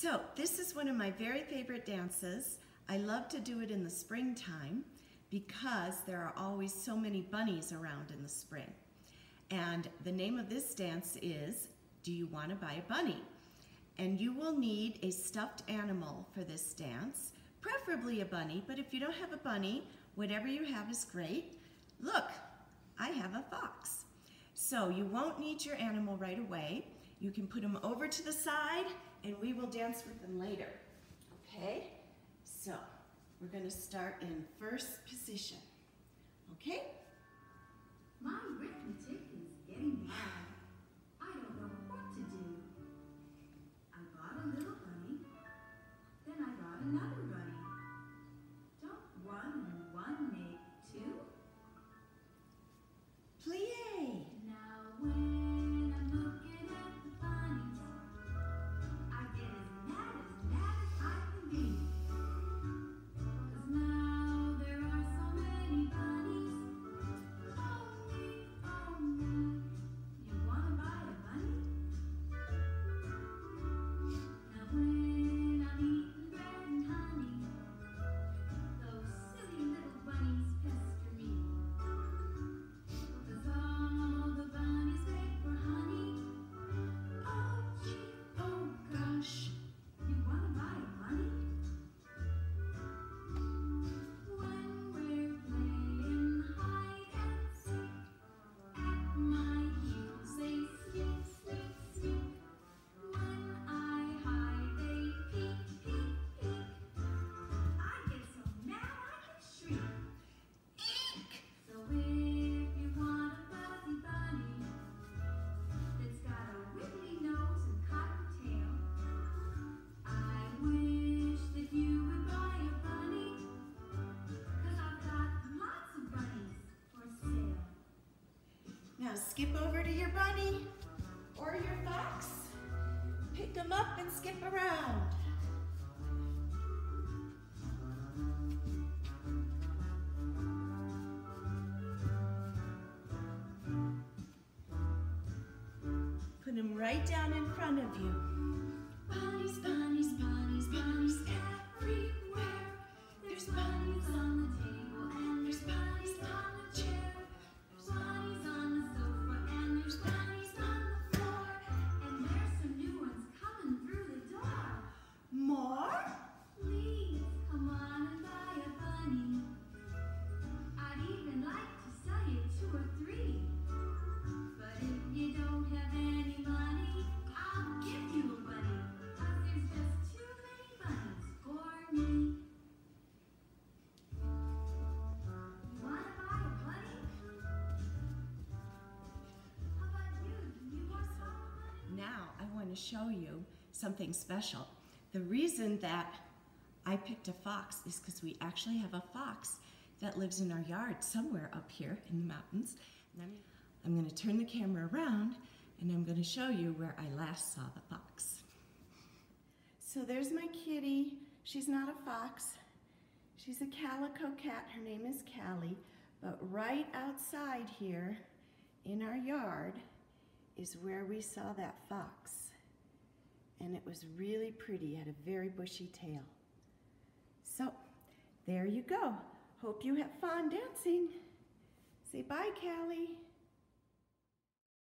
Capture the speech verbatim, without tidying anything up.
So this is one of my very favorite dances. I love to do it in the springtime because there are always so many bunnies around in the spring. And the name of this dance is Do You Want to Buy a Bunny? And you will need a stuffed animal for this dance, preferably a bunny, but if you don't have a bunny, whatever you have is great. Look, I have a fox. So you won't need your animal right away. You can put them over to the side and we will dance with them later. Okay? So we're going to start in first position. Okay? My arithmetic is getting bad. I don't know what to do. I bought a little bunny, then I bought another bunny. Don't one and one make two? Plie. Now when I'm looking at the bunnies, I get as mad as mad as I can be. 'Cause now there are so many bunnies. Oh me, oh me. You wanna buy a bunny? Now when I'm eating bread and honey, those silly little bunnies pester me. 'Cause all the bunnies beg for honey. Oh gee, oh gosh. You wanna buy a bunny? When we're playing hide and seek, at my heels they sneak, sneak, sneak. When I hide they peek, peek, peek. I get so mad I can shriek. Eek. So if you want a fuzzy bunny that's got a wiggly nose and cotton tail, I wish that you would buy a bunny, 'cause I've got lots of bunnies for sale. Now skip over to your bunny or your fox. Pick them up and skip around. Put them right down in front of you. Bunnies, bunnies, bunnies, bunnies everywhere. There's bunnies on the table and there's bunnies on the chair. There's bunnies on the sofa and there's bunnies on the floor. And there's some new ones coming through the door. More? Please come on and buy a bunny. I'd even like to sell you two or three. But if you don't have any money, I'll give you a bunny. 'Cause there's just too many bunnies for me. You wanna buy a bunny? How about you? Do you want to buy a bunny? Now I want to show you something special. The reason that I picked a fox is because we actually have a fox that lives in our yard somewhere up here in the mountains. And I'm, I'm going to turn the camera around and I'm going to show you where I last saw the fox. So there's my kitty. She's not a fox. She's a calico cat. Her name is Callie. But right outside here in our yard is where we saw that fox. And it was really pretty. It had a very bushy tail. So there you go. Hope you have fun dancing. Say bye, Callie.